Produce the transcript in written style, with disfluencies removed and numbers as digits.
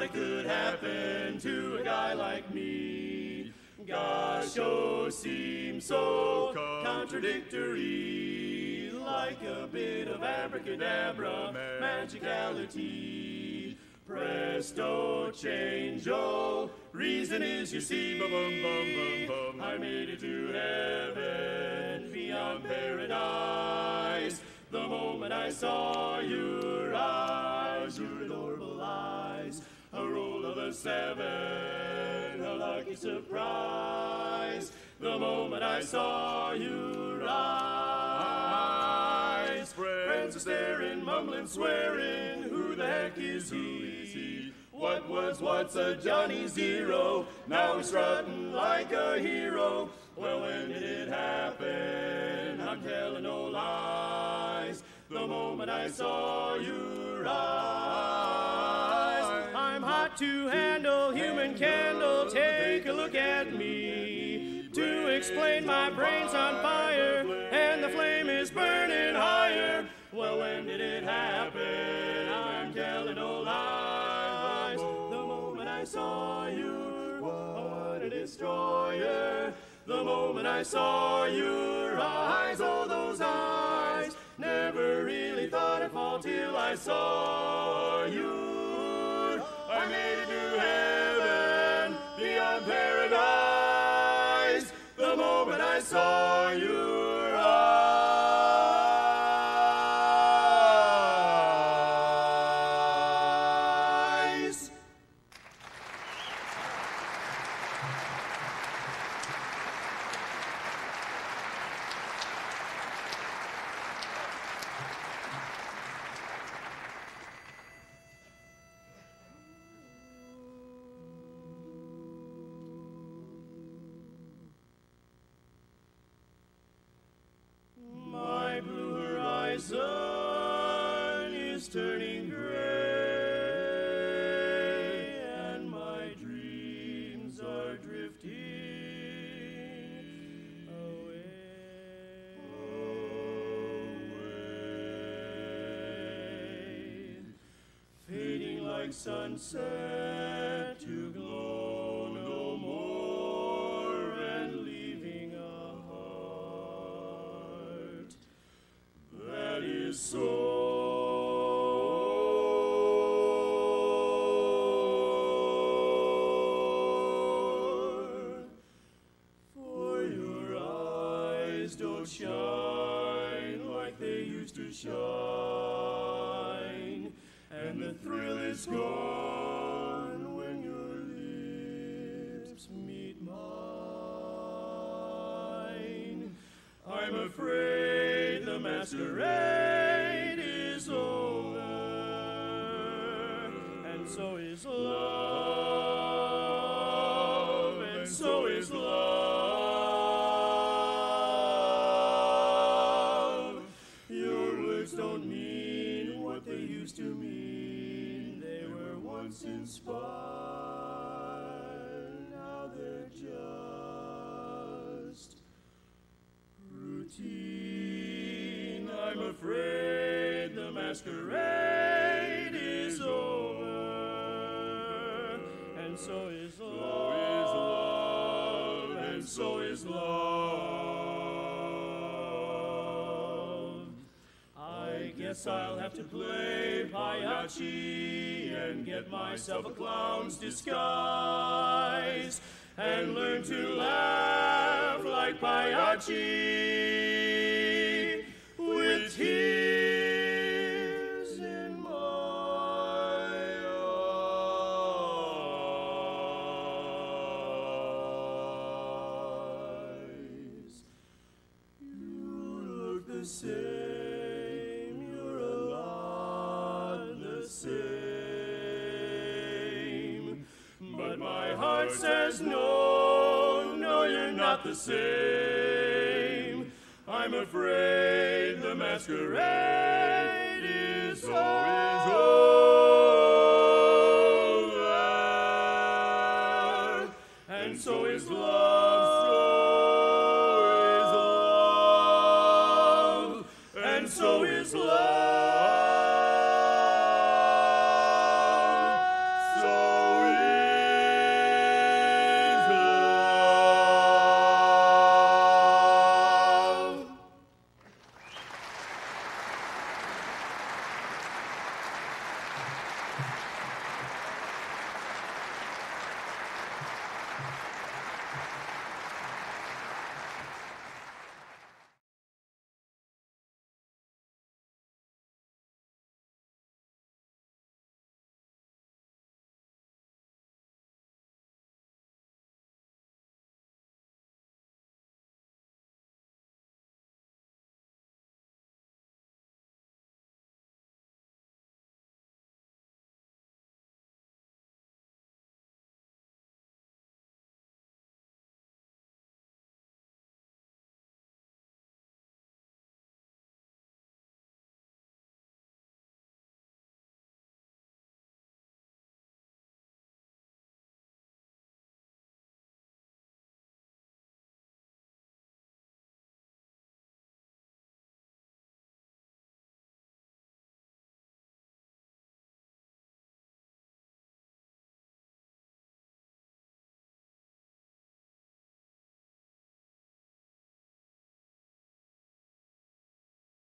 thought it could happen to a guy like me. Gosh, oh, seems so contradictory, like a bit of abracadabra magicality. Presto, change, oh, reason is, you see, I made it to heaven beyond paradise. The moment I saw your eyes, your adorable eyes, a roll of a 7, a lucky surprise. The moment I saw your eyes, friends are staring, mumbling, swearing, who the heck is he? What's a Johnny Zero? Now he's strutting like a hero. Well, when did it happen? I'm telling no lies. The moment I saw your eyes, I'm hot to handle, human candle, take a look at me. To explain, my brain's on fire, and the flame is burning higher. Well, when did it happen? I'm telling no lies. The moment I saw you, what a destroyer. The moment I saw your eyes, oh, those eyes. Never really thought I'd fall till I saw you. I made it to heaven beyond paradise. The moment I saw your eyes. My blue horizon is turning gray, and my dreams are drifting away, fading like sunset to glow no more, and leaving a heart that is sore. For your eyes don't shine like they used to shine, and the thrill is gone when your lips meet mine. I'm afraid the masquerade is over, and so is love, and so is love. Your words don't mean what they used to mean. They were once inspired, now they're just routine. I'm afraid the masquerade is over, and so is love, and so is love. I guess I'll have to play Pagliacci and get myself a clown's disguise and learn to laugh like Pagliacci with tears in my eyes. You look the same, you're a lot the same, but my heart says no, no, you're not the same. I'm afraid the masquerade is over, and so is love.